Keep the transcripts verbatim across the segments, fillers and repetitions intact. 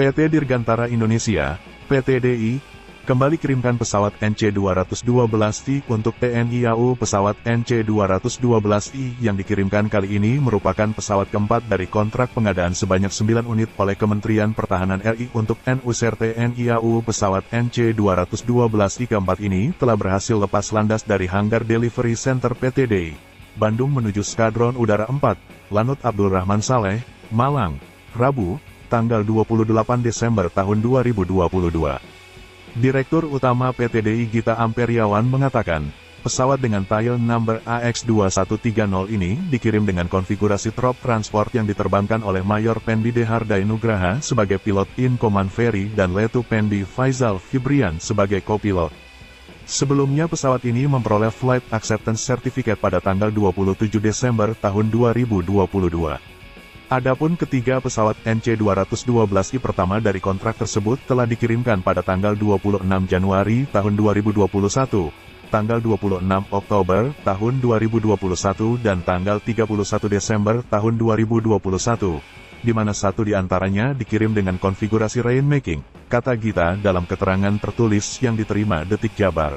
T Dirgantara Indonesia, P T D I, kembali kirimkan pesawat N C dua ratus dua belas I untuk T N I A U. Pesawat N C dua ratus dua belas I yang dikirimkan kali ini merupakan pesawat keempat dari kontrak pengadaan sebanyak sembilan unit oleh Kementerian Pertahanan R I untuk N U S R T N I A U. Pesawat N C dua ratus dua belas I keempat ini telah berhasil lepas landas dari Hanggar Delivery Center P T D I, Bandung menuju Skadron Udara empat, Lanut Abdul Rahman Saleh, Malang, Rabu, tanggal dua puluh delapan Desember tahun dua ribu dua puluh dua. Direktur Utama P T D I Gita Amperiawan mengatakan, pesawat dengan tail number A X dua satu tiga nol ini dikirim dengan konfigurasi Trop Transport yang diterbangkan oleh Mayor Pendi D. Hardai Nugraha sebagai pilot in command ferry dan Letu Pendi Faizal Fibrian sebagai kopilot. Sebelumnya pesawat ini memperoleh Flight Acceptance Certificate pada tanggal dua puluh tujuh Desember tahun dua ribu dua puluh dua. Adapun ketiga pesawat N C dua ratus dua belas I pertama dari kontrak tersebut telah dikirimkan pada tanggal dua puluh enam Januari tahun dua ribu dua puluh satu, tanggal dua puluh enam Oktober tahun dua ribu dua puluh satu dan tanggal tiga puluh satu Desember tahun dua ribu dua puluh satu, di mana satu di antaranya dikirim dengan konfigurasi rainmaking, kata Gita dalam keterangan tertulis yang diterima Detik Jabar.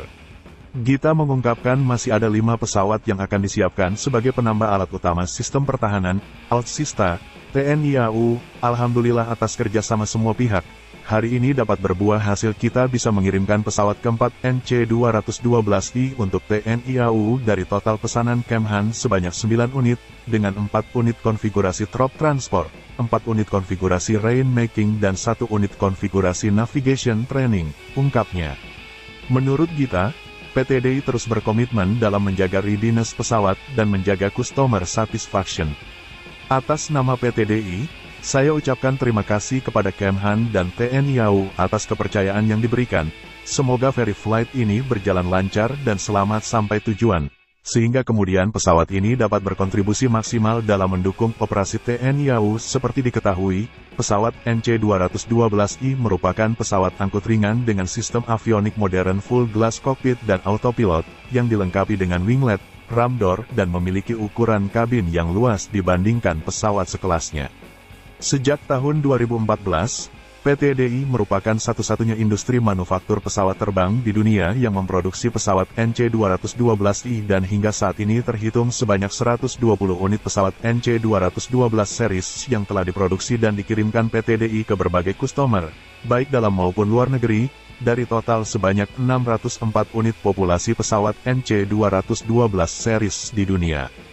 Gita mengungkapkan masih ada lima pesawat yang akan disiapkan sebagai penambah alat utama sistem pertahanan, Alutsista, T N I A U. Alhamdulillah atas kerjasama semua pihak, hari ini dapat berbuah hasil kita bisa mengirimkan pesawat keempat N C dua ratus dua belas I untuk T N I A U dari total pesanan Kemhan sebanyak sembilan unit, dengan empat unit konfigurasi Trop Transport, empat unit konfigurasi Rainmaking dan satu unit konfigurasi Navigation Training, ungkapnya. Menurut Gita, P T D I terus berkomitmen dalam menjaga readiness pesawat dan menjaga customer satisfaction. Atas nama P T D I, saya ucapkan terima kasih kepada Kemhan dan T N I A U atas kepercayaan yang diberikan. Semoga ferry flight ini berjalan lancar dan selamat sampai tujuan, sehingga kemudian pesawat ini dapat berkontribusi maksimal dalam mendukung operasi T N I A U. Seperti diketahui, pesawat N C dua ratus dua belas I merupakan pesawat angkut ringan dengan sistem avionik modern full glass cockpit dan autopilot, yang dilengkapi dengan winglet, ram door, dan memiliki ukuran kabin yang luas dibandingkan pesawat sekelasnya. Sejak tahun dua ribu empat belas, P T D I merupakan satu-satunya industri manufaktur pesawat terbang di dunia yang memproduksi pesawat N C dua ratus dua belas I dan hingga saat ini terhitung sebanyak seratus dua puluh unit pesawat N C dua ratus dua belas series yang telah diproduksi dan dikirimkan P T D I ke berbagai customer, baik dalam maupun luar negeri, dari total sebanyak enam ratus empat unit populasi pesawat N C dua ratus dua belas series di dunia.